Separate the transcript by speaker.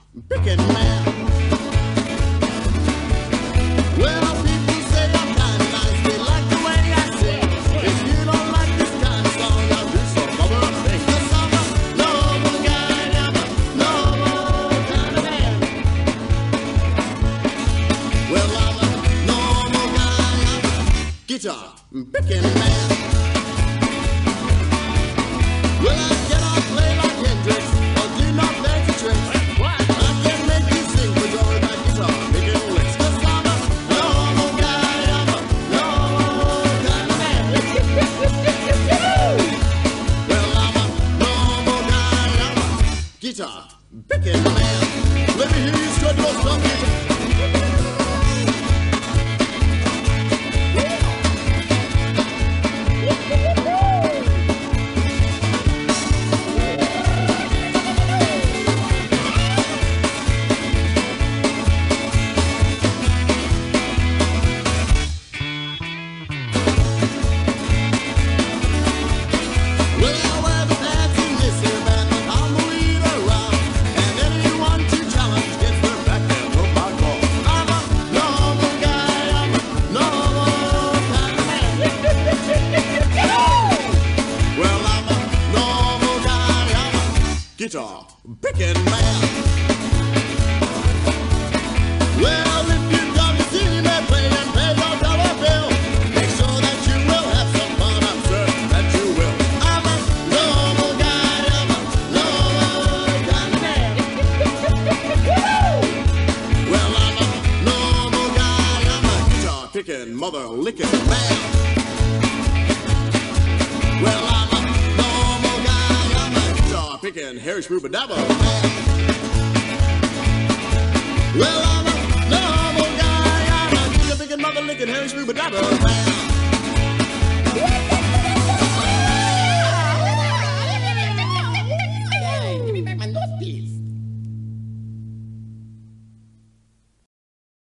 Speaker 1: Pickin Man. Well, people say I'm kinda nice. They like the way I sing. If you don't like this kind of song, I'll do some other thing. 'Cause I'm a normal guy. I'm a normal kind of man. Well, I'm a normal guy. I'm a guitar picking man. Well, I cannot play like Hendrix or do not fancy tricks. I can make you sing for joy by guitar picking licks. 'Cause I'm a normal guy. I'm a normal kind of man. Well, I'm a normal guy. I'm a guitar picking man. Let me hear you strut your stuff, guitar. Guitar picking man. Well, if you come to see me play and pay your dollar bill, make sure that you will have some fun. I'm certain that you will. I'm a normal guy. I'm a normal kind of man. Well, I'm a normal guy. I'm a guitar picking, mother licking man. Well, I'm a normal guy. I'm a guitar picking, Harry Screwbadabba man. Well, I'm a normal guy. I'm a guitar picking, mother licking, Harry Screwbadabba man.